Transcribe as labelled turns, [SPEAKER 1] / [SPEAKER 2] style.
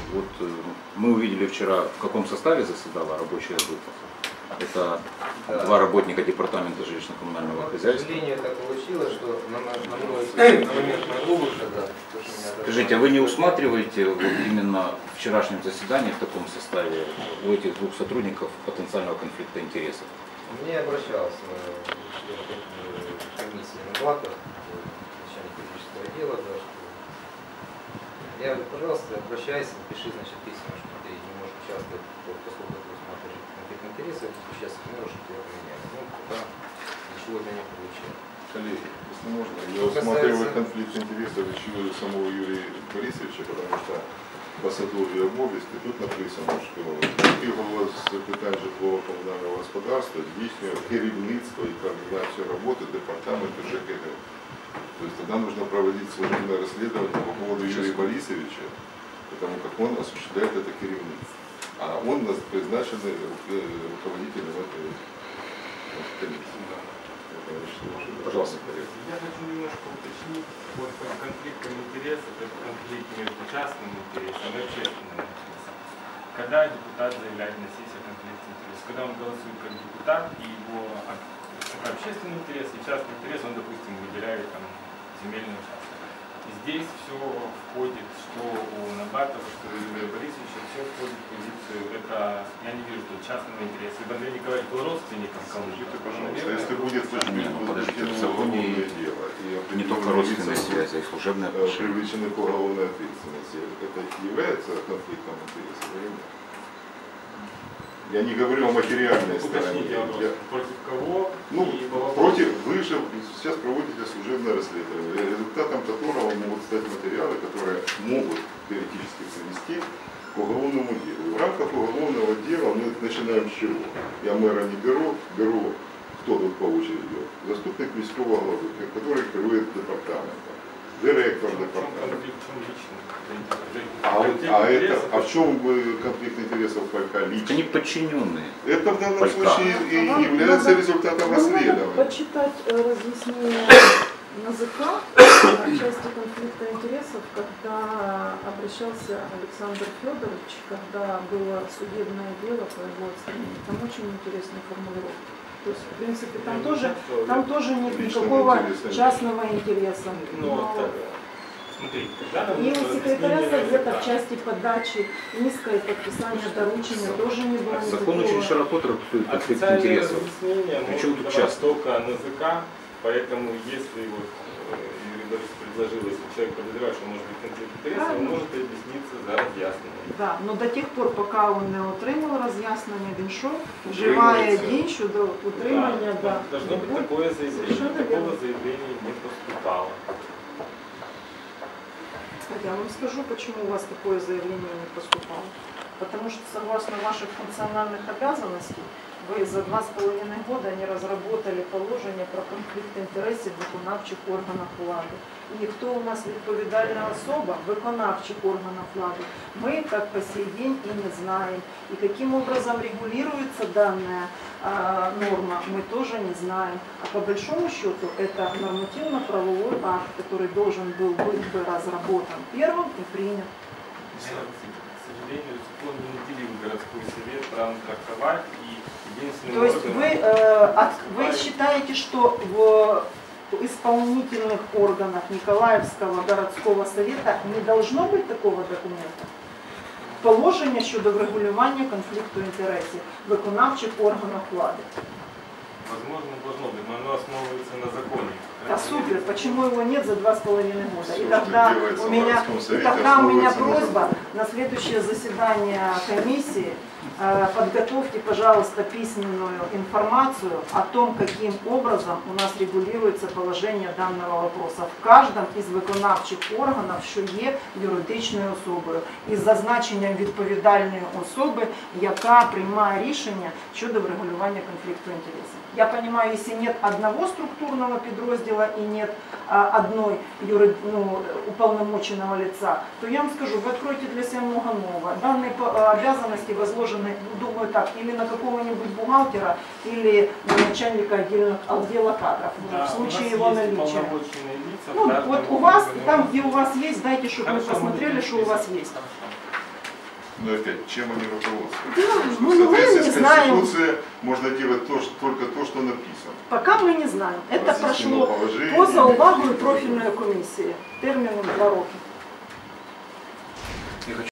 [SPEAKER 1] Вот мы увидели вчера, в каком составе заседала рабочая группа. Это два работника департамента жилищно-коммунального хозяйства.
[SPEAKER 2] К сожалению, так получилось, что на момент моего выхода...
[SPEAKER 1] Скажите, а вы не усматриваете вот именно в вчерашнем заседании в таком составе у этих двух сотрудников потенциального конфликта интересов?
[SPEAKER 2] Мне обращался член комиссии Наглаков, начальник юридического отдела, да, что я говорю, пожалуйста, обращайся, напиши, значит, письма, что ты не можешь участвовать поскольку ты усматриваешь конфликт интересов, ты сейчас можешь его поменять. Ну, пока ничего для не получил.
[SPEAKER 3] Коллеги, если можно, я усматриваю конфликт интересов еще и самого Юрия Борисовича, потому что посадові обов'язки тут написано, що голова з питань житлово-комунального господарства здійснює керівництво и координацию работы департамента ЖКГ. То есть тогда нужно проводить служебное расследование по поводу Юрия Борисовича, потому как он осуществляет это керівництво. А он призначенный руководителем этой комиссии.
[SPEAKER 1] Пожалуйста.
[SPEAKER 4] Я хочу немножко уточнить вот конфликтом интересов, это конфликт между частным интересом и общественным интересом. Когда депутат заявляет на сессии конфликт интересов, когда он голосует как депутат, и его общественный интерес и частный интерес, он, допустим, выделяет там земельный участок. И здесь все входит, что у Набатова, что у Юрия Борисовича, все входит в позицию, это, я не вижу тут частного интереса. Ибо Андрей Николаевич был родственником кому-то.
[SPEAKER 3] Пожалуйста, если будет
[SPEAKER 1] в законе
[SPEAKER 3] дело, и
[SPEAKER 1] не только родственные связи, а и служебные отношения,
[SPEAKER 3] привлечены к уголовной ответственности, это является конфликтом интересов или нет? Я не говорю о материальной стороне.
[SPEAKER 4] Против кого?
[SPEAKER 3] Ну, против, вы же сейчас проводите служебное расследование, результатом которого могут стать материалы, которые могут теоретически привести к уголовному делу. И в рамках уголовного дела мы начинаем с чего? Я мэра не беру, кто тут по очереди? Заступник міського главы, который керует департаментом, директор департамента. А в чем конфликт интересов Палька лично?
[SPEAKER 1] они подчиненные.
[SPEAKER 3] Это в данном
[SPEAKER 1] Палька.
[SPEAKER 3] случае и является результатом расследования.
[SPEAKER 5] Надо почитать разъяснение НАЗК о части конфликта интересов, когда обращался Александр Федорович, когда было судебное дело по его отстранению. Там очень интересная формулировка. То есть, в принципе, там тоже нет никакого частного интереса. И у секретаря совета в части подачи иска и подписания доручения тоже не было никакого.
[SPEAKER 1] Закон очень широко трактует конфликт интересов. Причем тут часто?
[SPEAKER 4] Только НАЗК, поэтому если вот Юрий Борисович предложил, если человек подозревает, что может быть конфликт интересов, он может объясниться за разъяснение.
[SPEAKER 5] Да, но до тих пор, пока он не отримав роз'яснення, він що? Вживає дій щодо утримання.
[SPEAKER 4] Да. Должно быть такое заявление. Такого заявления не поступало.
[SPEAKER 5] Я вам скажу, почему у вас такое заявление не поступало. Потому что, согласно ваших функциональных обязанностей, вы за 2,5 года не разработали положение про конфликт інтересів в виконавчих органах влади. І хто у нас відповідальна особа в виконавчих органах влади, мы так по сей день и не знаем. И каким образом регулируется данная норма, мы тоже не знаем. А по большому счету это нормативно-правовой акт, который должен был быть бы разработан первым и принят.
[SPEAKER 4] К сожалению, закон не наделил городской совет правом трактовать, и единственным
[SPEAKER 5] То есть вы считаете, что в исполнительных органах Николаевского городского совета не должно быть такого документа? Положення щодо врегулювання конфлікту інтересів в виконавчих органах влади.
[SPEAKER 4] Возможно, должно быть, но оно основывается на законе.
[SPEAKER 5] А супер, почему его нет за 2,5 года? И тогда у меня просьба на следующее заседание комиссии подготовьте, пожалуйста, письменную информацию о том, каким образом у нас регулируется положение данного вопроса в каждом из виконавчих органів, що є юридичною особою, із зазначенням відповідальної особи, яка приймає рішення щодо врегулювання конфлікту інтересів. Я понимаю, если нет одного структурного подроздела и нет одной уполномоченного лица, то я вам скажу, вы откроете для себя много нового. Данные обязанности возложены, думаю так, или на какого-нибудь бухгалтера, или на начальника отдела кадров,
[SPEAKER 4] да,
[SPEAKER 5] в случае его наличия.
[SPEAKER 4] Ну,
[SPEAKER 5] вот у вас, там где у вас есть, дайте, чтобы мы посмотрели, что у вас есть.
[SPEAKER 3] Но опять, чем они руководствуются?
[SPEAKER 5] Да,
[SPEAKER 3] Потому что
[SPEAKER 5] мы
[SPEAKER 3] в соответствии
[SPEAKER 5] не
[SPEAKER 3] с
[SPEAKER 5] знаем.
[SPEAKER 3] Конституцией можно делать только то, что написано.
[SPEAKER 5] Пока мы не знаем. Это
[SPEAKER 3] Разъяснено
[SPEAKER 5] прошло
[SPEAKER 3] положение.
[SPEAKER 5] поза увагою профільної комісії терміном 2 роки.